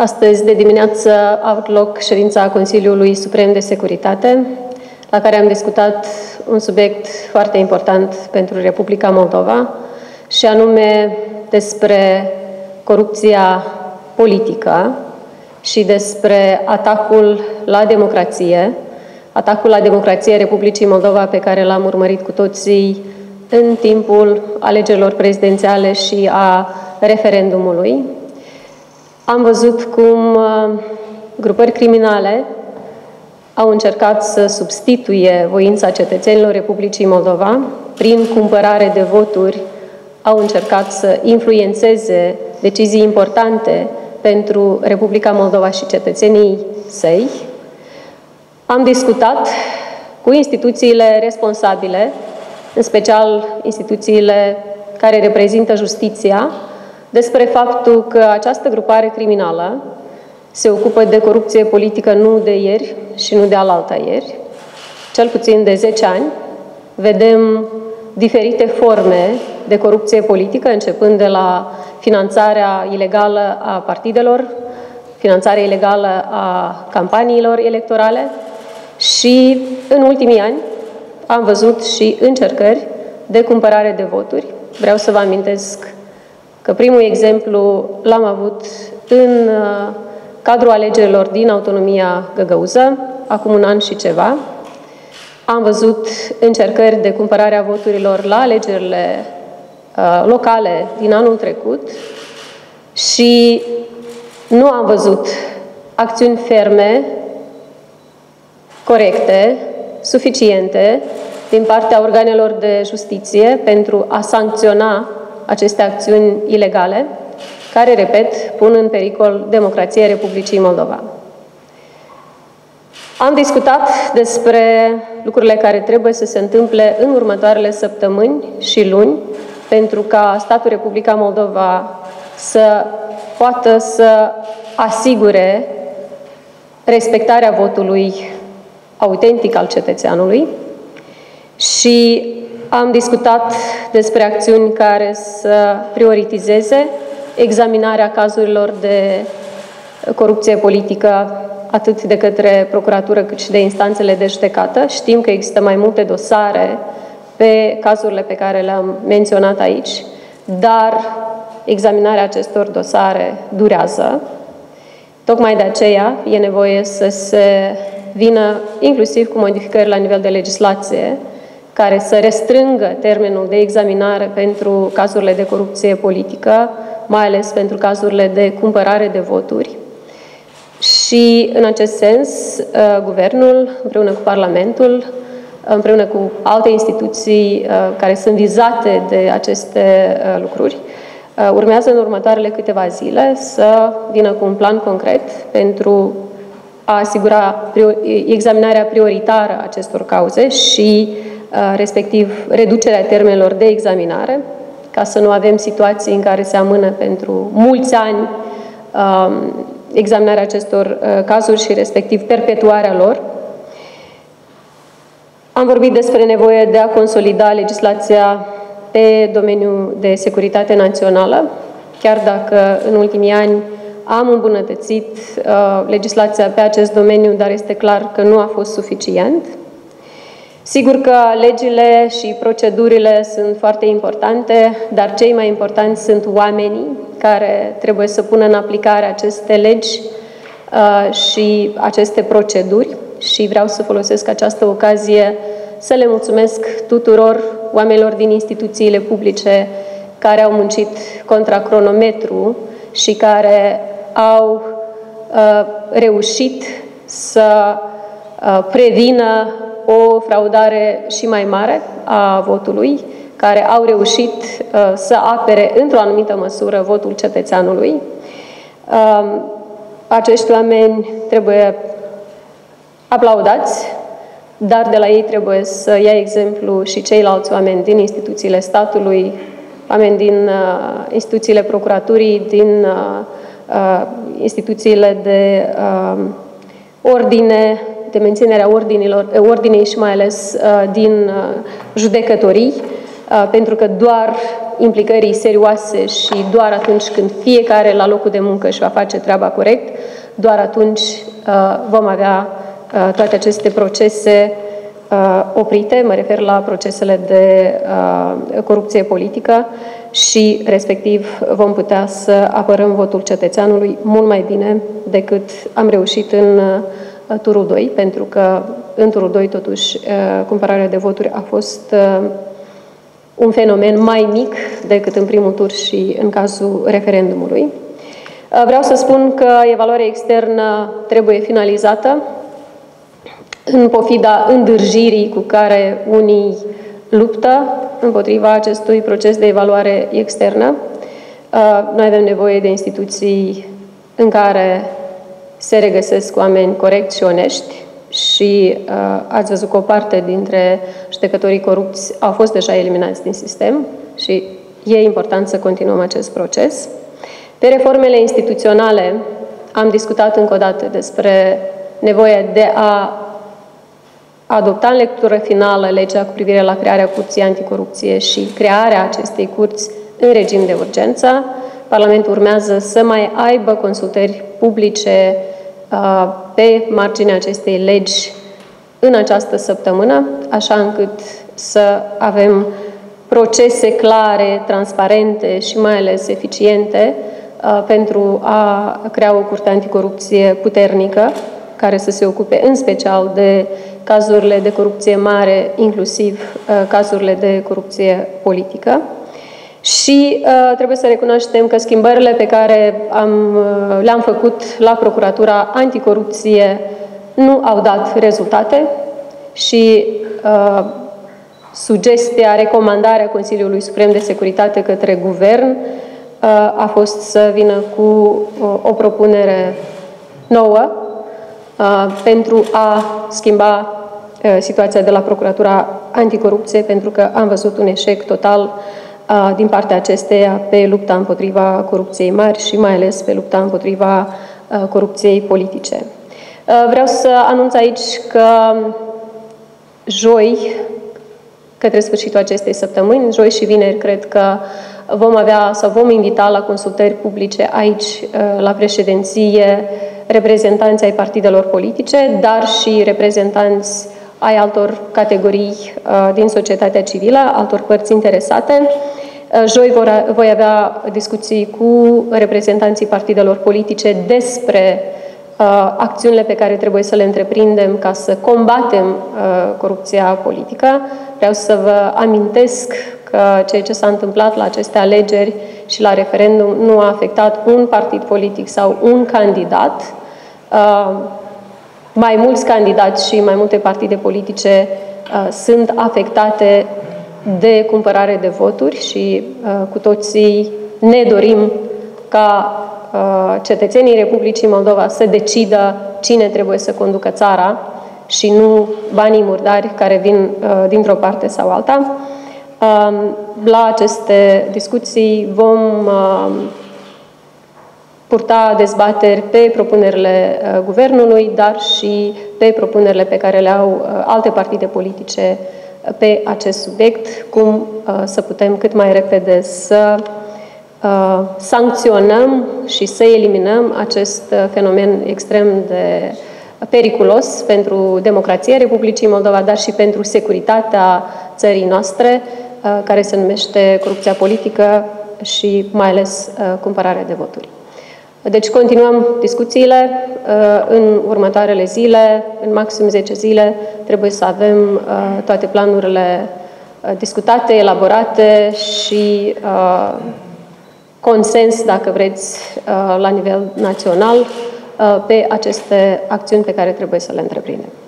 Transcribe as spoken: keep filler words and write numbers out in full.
Astăzi de dimineață a avut loc ședința Consiliului Suprem de Securitate, la care am discutat un subiect foarte important pentru Republica Moldova, și anume despre corupția politică și despre atacul la democrație, atacul la democrație Republicii Moldova pe care l-am urmărit cu toții în timpul alegerilor prezidențiale și a referendumului. Am văzut cum grupări criminale au încercat să substituie voința cetățenilor Republicii Moldova, prin cumpărare de voturi, au încercat să influențeze decizii importante pentru Republica Moldova și cetățenii săi. Am discutat cu instituțiile responsabile, în special instituțiile care reprezintă justiția, despre faptul că această grupare criminală se ocupă de corupție politică nu de ieri și nu de alaltăieri, cel puțin de zece ani. Vedem diferite forme de corupție politică, începând de la finanțarea ilegală a partidelor, finanțarea ilegală a campaniilor electorale și, în ultimii ani, am văzut și încercări de cumpărare de voturi. Vreau să vă amintesc că primul exemplu l-am avut în cadrul alegerilor din autonomia Găgăuză, acum un an și ceva. Am văzut încercări de cumpărare a voturilor la alegerile uh, locale din anul trecut și nu am văzut acțiuni ferme, corecte, suficiente din partea organelor de justiție pentru a sancționa aceste acțiuni ilegale, care, repet, pun în pericol democrația Republicii Moldova. Am discutat despre lucrurile care trebuie să se întâmple în următoarele săptămâni și luni pentru ca statul Republica Moldova să poată să asigure respectarea votului autentic al cetățeanului și am discutat despre acțiuni care să prioritizeze examinarea cazurilor de corupție politică atât de către procuratură cât și de instanțele de judecată. Știm că există mai multe dosare pe cazurile pe care le-am menționat aici, dar examinarea acestor dosare durează. Tocmai de aceea e nevoie să se vină inclusiv cu modificări la nivel de legislație care să restrângă termenul de examinare pentru cazurile de corupție politică, mai ales pentru cazurile de cumpărare de voturi. Și, în acest sens, Guvernul, împreună cu Parlamentul, împreună cu alte instituții care sunt vizate de aceste lucruri, urmează în următoarele câteva zile să vină cu un plan concret pentru a asigura examinarea prioritară a acestor cauze și, respectiv, reducerea termenelor de examinare, ca să nu avem situații în care se amână pentru mulți ani examinarea acestor cazuri și, respectiv, perpetuarea lor. Am vorbit despre nevoie de a consolida legislația pe domeniul de securitate națională, chiar dacă în ultimii ani am îmbunătățit uh, legislația pe acest domeniu, dar este clar că nu a fost suficient. Sigur că legile și procedurile sunt foarte importante, dar cei mai importanți sunt oamenii care trebuie să pună în aplicare aceste legi uh, și aceste proceduri. Și vreau să folosesc această ocazie să le mulțumesc tuturor oamenilor din instituțiile publice care au muncit contra cronometru și care au uh, reușit să uh, prevină o fraudare și mai mare a votului, care au reușit uh, să apere într-o anumită măsură votul cetățeanului. Uh, acești oameni trebuie aplaudați, dar de la ei trebuie să ia exemplu și ceilalți oameni din instituțiile statului, oameni din uh, instituțiile procuraturii, din uh, uh, instituțiile de uh, ordine, de menținerea ordinilor, ordinei și mai ales uh, din uh, judecătorii, uh, pentru că doar implicării serioase și doar atunci când fiecare la locul de muncă își va face treaba corect, doar atunci uh, vom avea uh, toate aceste procese uh, oprite, mă refer la procesele de uh, corupție politică și, respectiv, vom putea să apărăm votul cetățeanului mult mai bine decât am reușit în uh, turul doi, pentru că în turul doi, totuși, uh, cumpărarea de voturi a fost uh, un fenomen mai mic decât în primul tur și în cazul referendumului. Vreau să spun că evaluarea externă trebuie finalizată în pofida îndârjirii cu care unii luptă împotriva acestui proces de evaluare externă. Noi avem nevoie de instituții în care se regăsesc oameni corecți și onești și uh, ați văzut că o parte dintre judecătorii corupți au fost deja eliminați din sistem și e important să continuăm acest proces. Pe reformele instituționale am discutat încă o dată despre nevoia de a adopta în lectură finală legea cu privire la crearea Curții Anticorupție și crearea acestei curți în regim de urgență. Parlamentul urmează să mai aibă consultări publice pe marginea acestei legi în această săptămână, așa încât să avem procese clare, transparente și mai ales eficiente pentru a crea o curte anticorupție puternică, care să se ocupe în special de cazurile de corupție mare, inclusiv cazurile de corupție politică. Și uh, trebuie să recunoaștem că schimbările pe care am, uh, le-am făcut la Procuratura Anticorupție nu au dat rezultate și uh, sugestia, recomandarea Consiliului Suprem de Securitate către Guvern uh, a fost să vină cu uh, o propunere nouă uh, pentru a schimba uh, situația de la Procuratura Anticorupție, pentru că am văzut un eșec total din partea acesteia pe lupta împotriva corupției mari și mai ales pe lupta împotriva corupției politice. Vreau să anunț aici că joi, către sfârșitul acestei săptămâni, joi și vineri, cred că vom avea sau vom invita la consultări publice aici, la președinție, reprezentanți ai partidelor politice, dar și reprezentanți ai altor categorii uh, din societatea civilă, altor părți interesate. Uh, joi vor, voi avea discuții cu reprezentanții partidelor politice despre uh, acțiunile pe care trebuie să le întreprindem ca să combatem uh, corupția politică. Vreau să vă amintesc că ceea ce s-a întâmplat la aceste alegeri și la referendum nu a afectat un partid politic sau un candidat. Uh, Mai mulți candidați și mai multe partide politice uh, sunt afectate de cumpărare de voturi și uh, cu toții ne dorim ca uh, cetățenii Republicii Moldova să decidă cine trebuie să conducă țara și nu banii murdari care vin uh, dintr-o parte sau alta. Uh, la aceste discuții vom uh, purta dezbateri pe propunerile uh, guvernului, dar și pe propunerile pe care le au uh, alte partide politice uh, pe acest subiect, cum uh, să putem cât mai repede să uh, sancționăm și să eliminăm acest uh, fenomen extrem de periculos pentru democrația Republicii Moldova, dar și pentru securitatea țării noastre, uh, care se numește corupția politică și mai ales uh, cumpărarea de voturi. Deci continuăm discuțiile în următoarele zile, în maxim zece zile, trebuie să avem toate planurile discutate, elaborate și consens, dacă vreți, la nivel național pe aceste acțiuni pe care trebuie să le întreprindem.